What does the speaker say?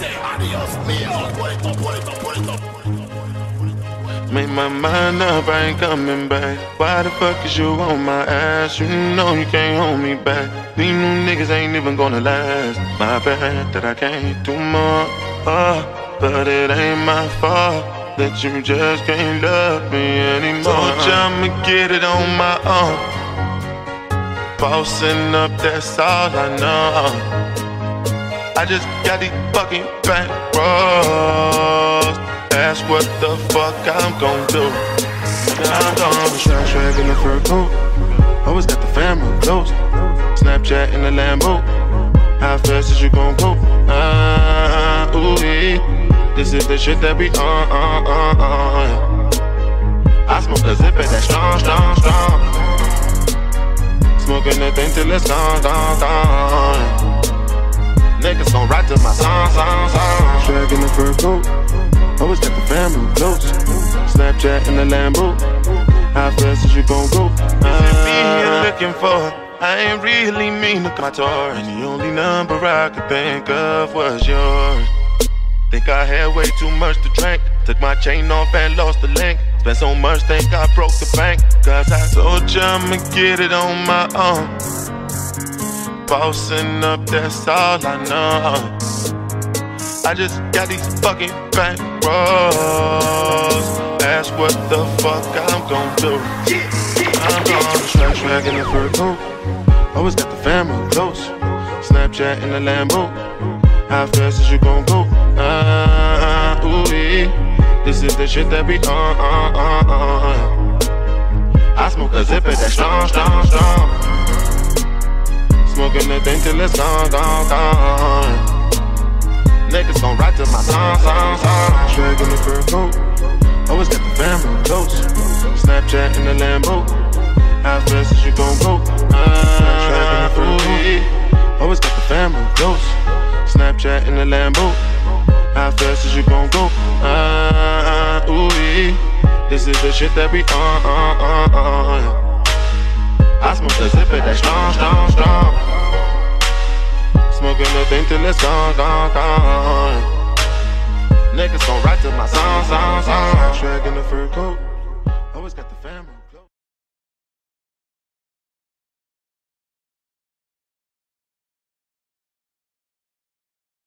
Made my mind up, I ain't coming back. Why the fuck is you on my ass? You know you can't hold me back. These new niggas ain't even gonna last. My bad that I can't do more, but it ain't my fault that you just can't love me anymore. Told you I'ma get it on my own. Bossing up, that's all I know. I just got these fucking back rolls. That's what the fuck I'm gon' do. I'm gon' swag in the fur coat. Always got the family close. Snapchat in the Lambo. How fast is you gon' go? Ooh-wee. This is the shit that we on. I smoke a zipper that's strong, strong, strong. Smoking the thing till it's gone, gone, gone. Niggas gon' ride to my song, song, song. Swag in the fur coat. Always got the family close. Snapchat in the Lambo. How fast is you gon' go? Be here looking for. I ain't really mean to my tour, and the only number I could think of was yours. Think I had way too much to drink. Took my chain off and lost the link. Spent so much, think I broke the bank. Cause I told you I'ma get it on my own. Bossing up, that's all I know. I just got these fucking back rolls. That's what the fuck I'm gon' do. I'm gon' swag in the fur coat. Always got the family close. Snapchat in the Lambo. How fast is you gon' go? Ooh-wee. This is the shit that we on. I smoke a zipper that's strong, strong, strong. Smoking the thing till it's gone, gone, gone. Niggas gon' ride to my song, song, song. Swag in the fur coat. Always got the family close. Snapchat in the Lambo. How fast is you gon' go? Always got the family close. Snapchat in the Lambo. How fast is you gon' go? Ooh-wee. This is the shit that we on. I smoke the zipper that's strong, strong, strong. Smoking the thing till it's gone, gone, gone. Niggas gon' ride to my song, song, song. Swag in the fur coat. Always got the family.